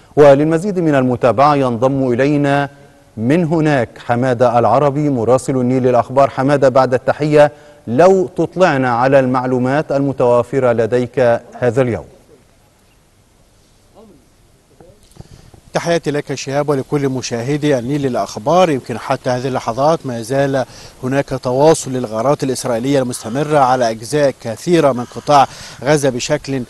وللمزيد من المتابعة ينضم إلينا من هناك حمادة العربي مراسل النيل للأخبار. حمادة، بعد التحية، لو تطلعنا على المعلومات المتوافرة لديك هذا اليوم. تحياتي لك شهاب ولكل مشاهدي النيل للأخبار. يمكن حتى هذه اللحظات ما زال هناك تواصل للغارات الإسرائيلية المستمرة على أجزاء كثيرة من قطاع غزة بشكل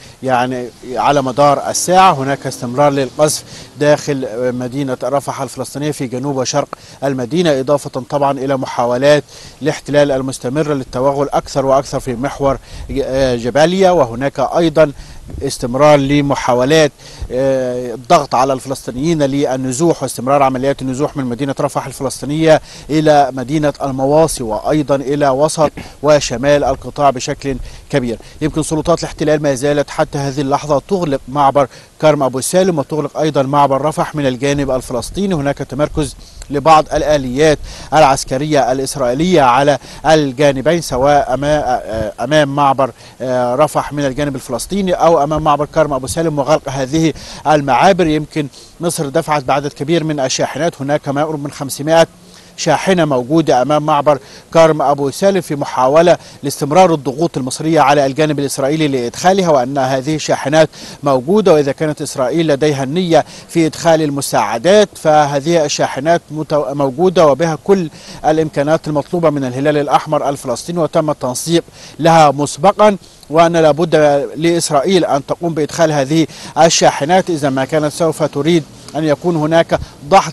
على مدار الساعة. هناك استمرار للقذف داخل مدينة رفح الفلسطينية في جنوب وشرق المدينة، إضافة طبعا إلى محاولات الاحتلال المستمرة للتوغل أكثر وأكثر في محور جباليا. وهناك أيضا استمرار لمحاولات الضغط على الفلسطينيين للنزوح واستمرار عمليات النزوح من مدينة رفح الفلسطينية إلى مدينة المواصي وأيضا إلى وسط وشمال القطاع بشكل كبير. يمكن سلطات الاحتلال ما زالت حتى هذه اللحظة تغلق معبر كرم أبو سالم وتغلق أيضا معبر رفح من الجانب الفلسطيني. هناك تمركز لبعض الآليات العسكرية الإسرائيلية على الجانبين، سواء أمام معبر رفح من الجانب الفلسطيني أو أمام معبر كرم أبو سالم وغلق هذه المعابر. يمكن مصر دفعت بعدد كبير من الشاحنات، هناك ما يقرب من 500 شاحنة موجودة أمام معبر كرم أبو سالم في محاولة لاستمرار الضغوط المصرية على الجانب الإسرائيلي لإدخالها، وأن هذه الشاحنات موجودة، وإذا كانت إسرائيل لديها النية في إدخال المساعدات فهذه الشاحنات موجودة وبها كل الإمكانات المطلوبة من الهلال الأحمر الفلسطيني وتم التنسيق لها مسبقا، وأن لابد لإسرائيل أن تقوم بإدخال هذه الشاحنات إذا ما كانت سوف تريد أن يكون هناك ضغط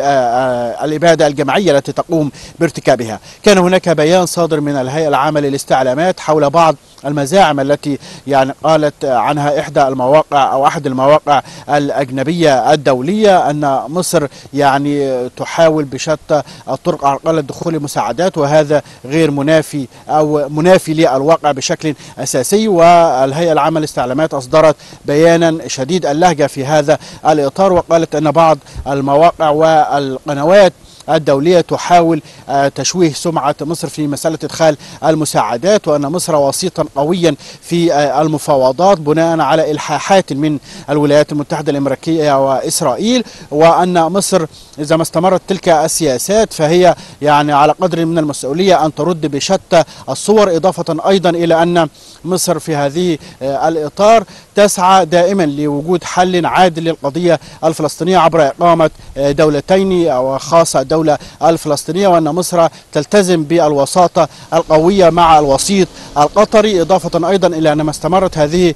للإبادة الجماعية التي تقوم بارتكابها. كان هناك بيان صادر من الهيئة العامة للاستعلامات حول بعض المزاعم التي قالت عنها إحدى المواقع أو أحد المواقع الأجنبية الدولية أن مصر تحاول بشتى الطرق عرقلة دخول المساعدات، وهذا غير منافي أو منافي للواقع بشكل أساسي. والهيئة العامة للاستعلامات أصدرت بيانا شديد اللهجة في هذا الإطار، وقالت أن بعض المواقع والقنوات الدولية تحاول تشويه سمعة مصر في مسألة إدخال المساعدات، وأن مصر وسيطا قويا في المفاوضات بناء على إلحاحات من الولايات المتحدة الأمريكية وإسرائيل، وأن مصر إذا ما استمرت تلك السياسات فهي على قدر من المسؤولية أن ترد بشتى الصور، إضافة أيضا إلى أن مصر في هذه الإطار تسعى دائما لوجود حل عادل للقضية الفلسطينية عبر إقامة دولتين أو خاصة الدولة الفلسطينية، وأن مصر تلتزم بالوساطة القوية مع الوسيط القطري، إضافة أيضا إلى أن ما استمرت هذه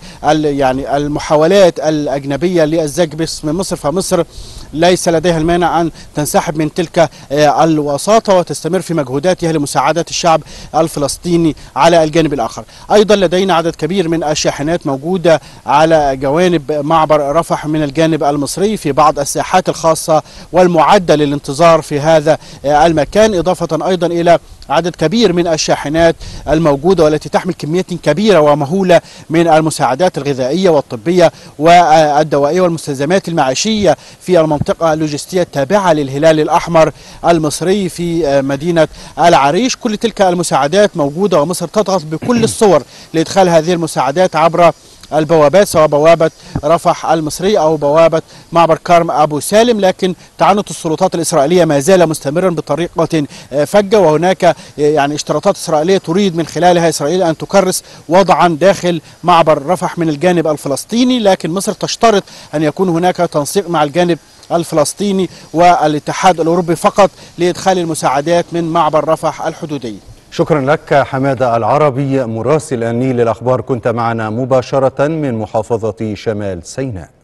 المحاولات الأجنبية للزج باسم مصر فمصر ليس لديها المانع أن تنسحب من تلك الوساطة وتستمر في مجهوداتها لمساعدة الشعب الفلسطيني على الجانب الآخر. أيضا لدينا عدد كبير من الشاحنات موجودة على جوانب معبر رفح من الجانب المصري في بعض الساحات الخاصة والمعدة للانتظار في هذا المكان، إضافة أيضا إلى عدد كبير من الشاحنات الموجودة والتي تحمل كميات كبيرة ومهولة من المساعدات الغذائية والطبية والدوائية والمستلزمات المعيشية في المنطقة اللوجستية التابعة للهلال الأحمر المصري في مدينة العريش. كل تلك المساعدات موجودة ومصر تضغط بكل الصور لإدخال هذه المساعدات عبر البوابات، سواء بوابة رفح المصري أو بوابة معبر كرم أبو سالم، لكن تعنت السلطات الإسرائيلية ما زال مستمرا بطريقة فجة، وهناك اشتراطات إسرائيلية تريد من خلالها إسرائيل أن تكرس وضعا داخل معبر رفح من الجانب الفلسطيني، لكن مصر تشترط أن يكون هناك تنسيق مع الجانب الفلسطيني والاتحاد الأوروبي فقط لإدخال المساعدات من معبر رفح الحدودي. شكرا لك حمادة العربي مراسل النيل للأخبار، كنت معنا مباشرة من محافظة شمال سيناء.